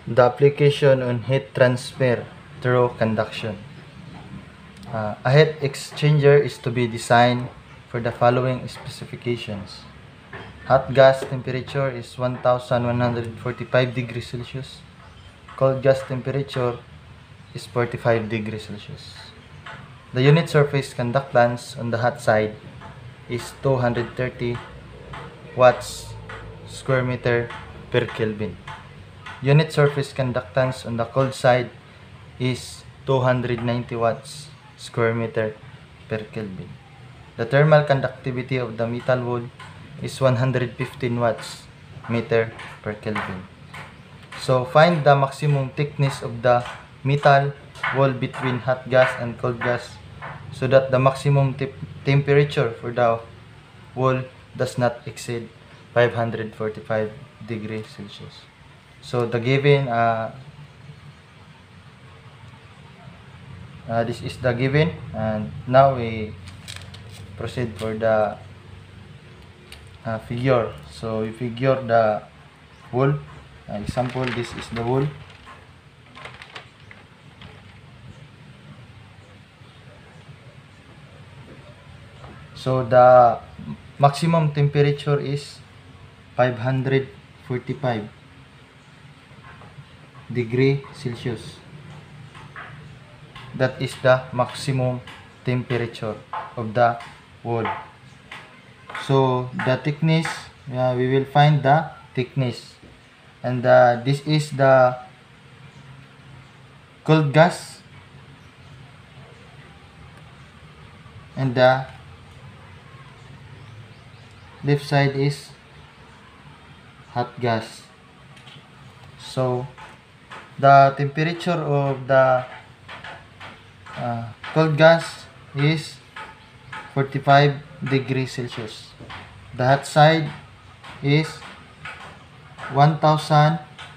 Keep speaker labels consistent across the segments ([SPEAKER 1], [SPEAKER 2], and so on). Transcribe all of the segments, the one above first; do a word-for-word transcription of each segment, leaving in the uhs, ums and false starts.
[SPEAKER 1] the application on heat transfer through conduction. Uh, a heat exchanger is to be designed for the following specifications. Hot gas temperature is one thousand one hundred forty-five degrees Celsius. Cold gas temperature is forty-five degrees Celsius. The unit surface conductance on the hot side is two hundred thirty watts square meter per Kelvin. Unit surface conductance on the cold side is two hundred ninety watts square meter per Kelvin. The thermal conductivity of the metal wool is one hundred fifteen watts meter per Kelvin. So find the maximum thickness of the metal wool between hot gas and cold gas so that the maximum te temperature for the wool does not exceed five hundred forty-five degrees Celsius. So the given uh, uh, this is the given, and now we proceed for the uh, figure. So we figure the wool. Uh, example, this is the wool. So the maximum temperature is five hundred forty-five degree Celsius. That is the maximum temperature of the wool. So the thickness, uh, we will find the thickness, and uh, this is the cold gas, and the left side is hot gas. So the temperature of the uh, cold gas is forty-five degrees Celsius. The hot side is one thousand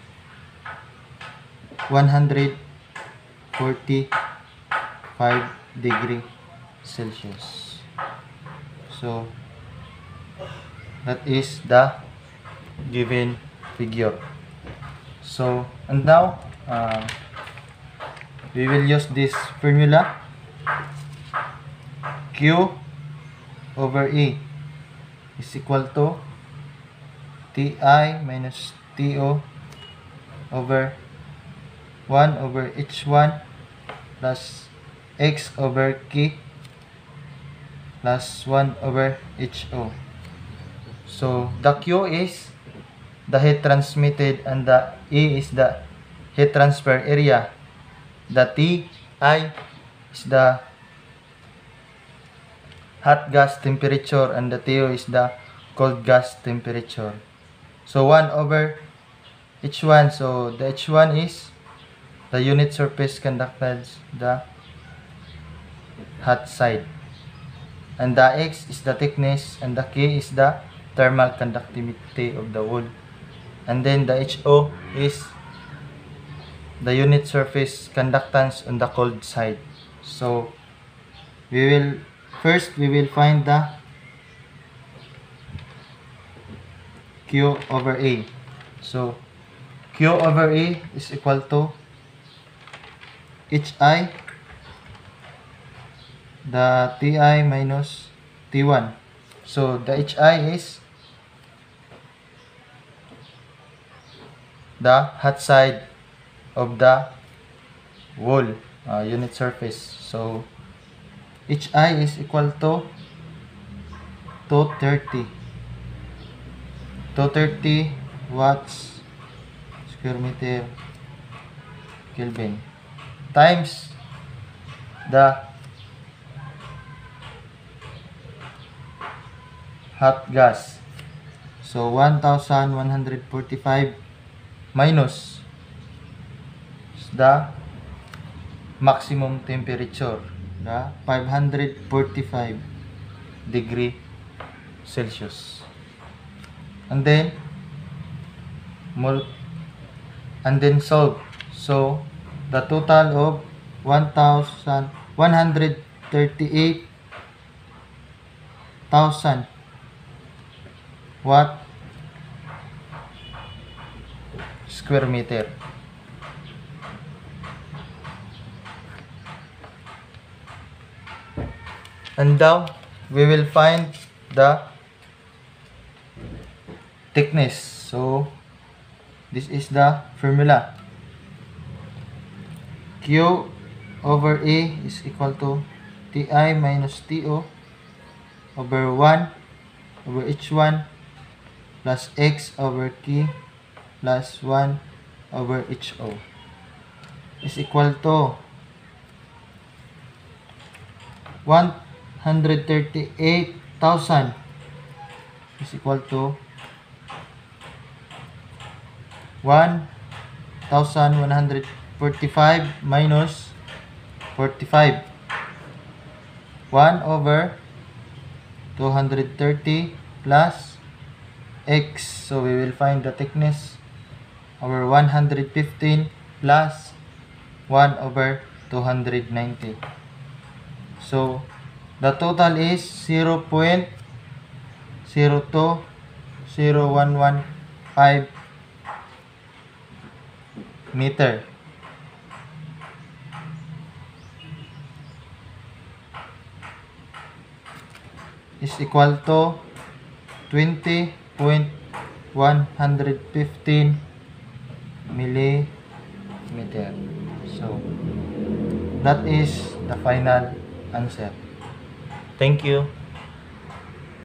[SPEAKER 1] one hundred forty-five degree Celsius. So that is the given figure. So and now uh, we will use this formula. Q over E is equal to Ti minus To over one over H one plus X over K plus one over H O. So the Q is the heat transmitted and the E is the heat transfer area. The Ti is the hot gas temperature and the To is the cold gas temperature. So one over H one. So the H one is the unit surface conductance, the hot side. And the X is the thickness and the K is the thermal conductivity of the wool. And then the H O is the unit surface conductance on the cold side. So we will first we will find the Q over A. So Q over A is equal to Hi, the Ti minus T one. So the Hi is the hot side of the wool uh, unit surface. So Hi is equal to two thirty two thirty watts square meter Kelvin times the hot gas. So one thousand one hundred forty-five minus the maximum temperature, the five hundred forty-five degree Celsius, and then mul and then solve. So the total of one thousand one hundred thirty-eight thousand watt square meter. And now we will find the thickness. So this is the formula. Q over A is equal to Ti minus To over one over H one plus X over K plus one over H O is equal to one hundred thirty-eight thousand is equal to one thousand one hundred forty-five minus forty-five. one over two hundred thirty plus X. So we will find the thickness over one hundred fifteen plus one over two hundred ninety. So the total is zero point zero two zero one one five meter. Is equal to twenty point one hundred fifteen millimeter. So that is the final answer. Thank you.